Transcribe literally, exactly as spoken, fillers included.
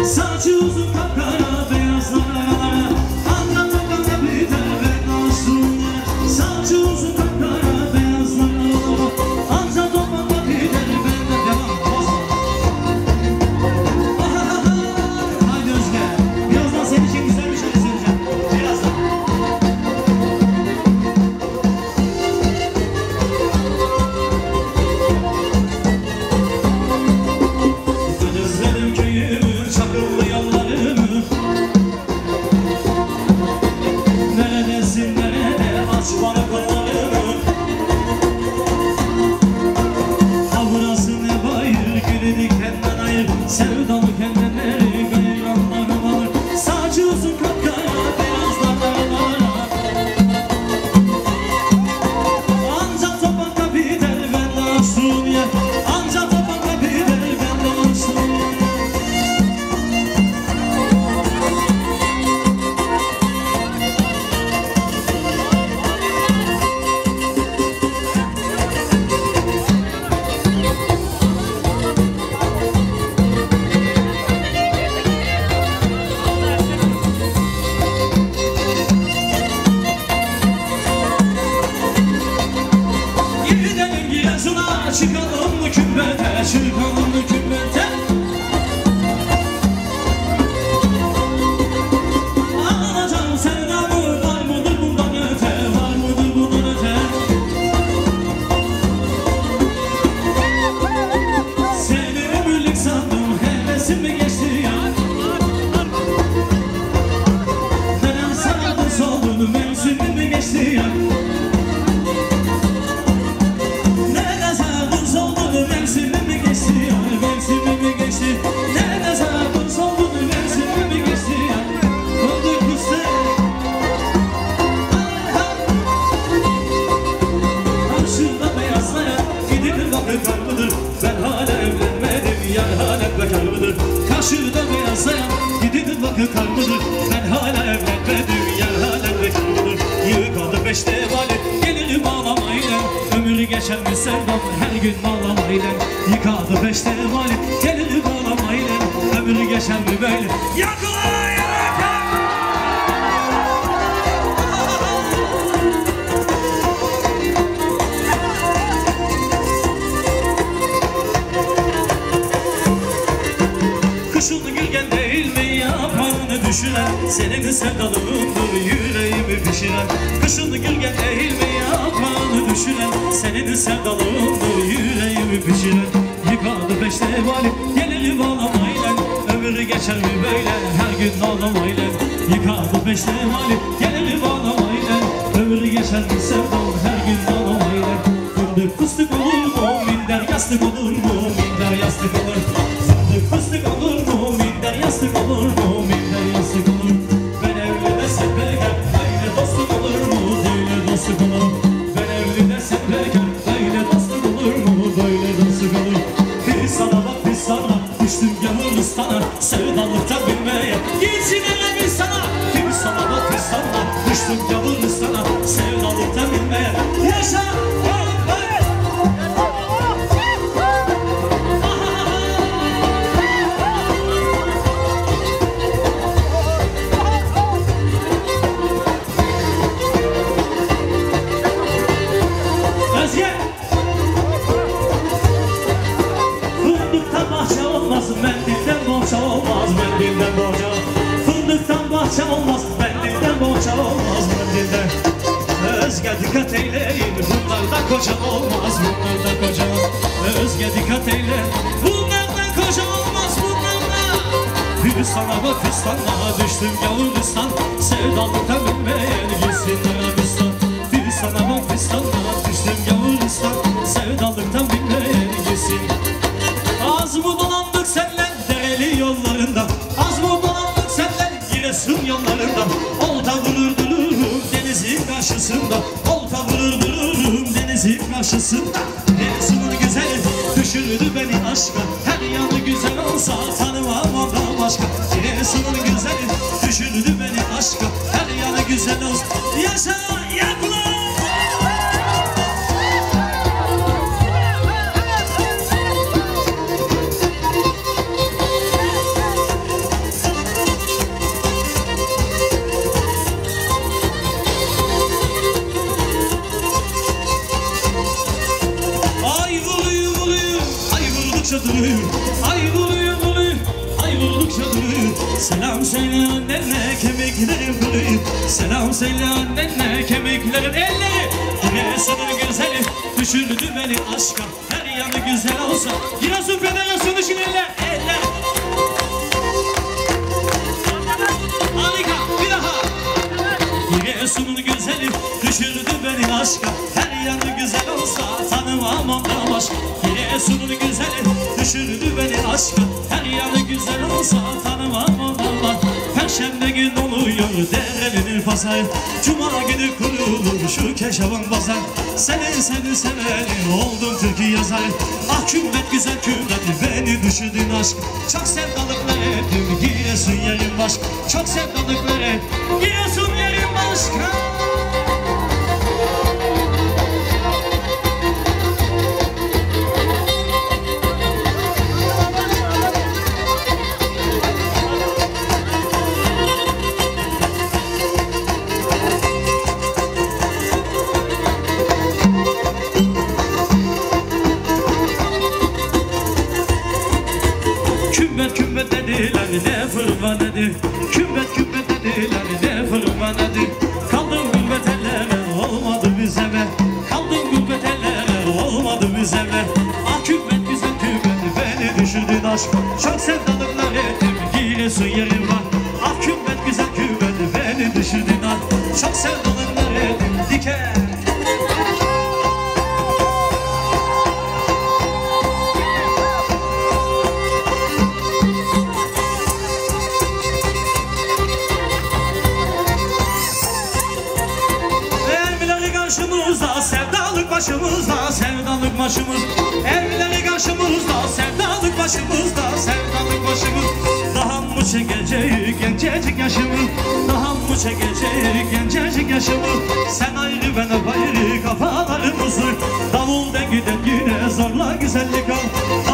Saçı uzun kapkara beyazlara anca topakta biter ben olsun. Saçı uzun kapkara beyazlara anca topakta biter benden devam olsun. Haydi Özge, birazdan senin için güzel bir şey söyleyeceğim. Birazdan. Özledim köyümü, çakıllı yollarımı. Neredesin nerede, aç bana kollarımı. Ha burası ne bayır, gülü dikenden ayır. Sevdalı kendileri gayranlarım alır. Saçı uzun kapkara beyazlarlara ancak topakta biter benden olsun ya. Ancak topakta biter benden olsun. Gidelim Giresun'a, çıkalım mı kümbete, çıkalım mı kümbete. Alacağım sevdamı, var mıdır bundan öte, var mıdır bundan öte. Seni ömürlük sandım, hevesim mi geçti ya. Neden sardın soldun, mevsimin mi geçti ya. Nerede sardın soldun, mevsimin mi geçti ya. Mevsimin mi geçti. Nerede sardın soldun, mevsimin mi geçti ya. Koyduk üstüne. Karşında beyazlayan gidip vakit var mıdır? Ben hala evlenmedim, yar hala bekar mıdır? Karşıda beyazlayan gidip vakit var mıdır? Ben hala evlenmedim, yar hala bekar mıdır? Yıkadı beşte vali, gelirim ağlamayla. Ömrü geçer mi sevdam, her gün ağlamayla. Yıkadı beşte vali, gelirim ağlamayla. Ömrü geçer mi böyle? Yakala yakala. Kışın gülgen değil mi yaprağını düşüren? Senin sevdalındır yüreğimi pişiren. Kışın gülgen değil mi yaprağını düşüren? Senin sevdalındır yüreğimi pişiren. Yıkadı beşte vali, gelelim ağlamayla. Ömrü geçer mi böyle, her gün ağlamayla. Yıkadı beşte vali, gelelim ağlamayla. Ömrü geçer mi sevdam, her gün ağlamayla. Fındık fıstık olur mu, minder yastık olur mu, minder yastık olur. Fındık fıstık olur mu, minder yastık olur mu, minder yastık olur. Ben evli desem bekar, böyle dostluk olur mu, böyle dostluk olur. Ben evli desem bekar, böyle dostluk olur mu, böyle dostluk olur. Bir sana bak bir sana, düştüm Yavrulistan'a, sevdalıktan bilmeye. Gitsin ele bir sana, bir sana bak bir sana, düştüm Yavrulistan'a, sevdalıktan bilmeye. Yaşa! Mendilden bohça olmaz, mendilden bohça. Fındıktan bahçe olmaz, mendilden bohça olmaz, mendilden. Özge dikkat eyleyin, bunlardan koca olmaz, bunlardan koca. Özge dikkat eyle, bunlardan koca olmaz, bunlardan. Hüsnana bak hüsnana, düştüm Yavuristan. Sevdalıktan bilmeyen gitsin Arabistan. Hüsnana bak hüsnana, düştüm Yavuristan. Sevdalıktan bilmeyen gitsin. Az mı dolandık senle dereli yollarında, az mı dolandık senle Giresun yollarında. Olta vurur dururum denizin karşısında, olta vurur dururum denizin karşısında. Giresun'un güzeli düşürdü beni aşka, her yanı güzel olsa tanımam ondan başka. Giresun'un güzeli düşürdü beni aşka, her yanı güzel olsa. Yaşa yakla! Selam söyle annenle kemiklerim kırıyım. Selam söyle annenle kemiklerim elleri. Giresun'un güzeli düşürdü beni aşka. Her yanı güzel olsa Giresun Federasyonu şiirler eller. Harika bir daha. Giresun'un güzeli düşürdü beni aşka. Her yanı güzel olsa tanımam ondan başka. Giresun'un güzeli düşürdü beni aşka. Her yanı güzel olsa tanımam ondan başka. Perşembe gün oluyor derenin pazar. Cuma günü kurulur şu Keşavan pazar. Seni seni severim oldum türkü yazar. Ah kümbet güzel kümbet beni düşürdün aşk. Çok sevdalıklar ettim Giresun yerim başka. Çok sevdalıklar ettim Giresun yerim başka. Kümbet kümbet dediler ne fırma dedi. Kümbet kümbet dediler ne fırma dedi. Kaldım gurbet ellere olmadı bize be. Kaldım gurbet ellere olmadı bize be. Ah kümbet güzel kümbet beni düşürdün aşk. Çok sevdalıklar ettim Giresun yerim var. Ah kümbet güzel kümbet beni düşürdün aşk. Çok sevdalıklar ettim diken. Karşımızda sevdalık başımızda sevdalık başımız. Evleri karşımızda sevdalık başımızda sevdalık başımız. Daha mı çekecek gencecik yaşımız. Daha mı çekecek gencecik yaşımız. Sen ayrı ben hep ayrı kafalarımızı. Davul dengü dengüne zorla güzellik al.